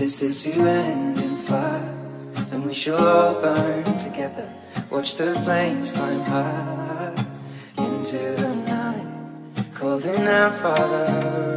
this is to end in fire, then we shall all burn together. Watch the flames climb high into the night, calling out, Father.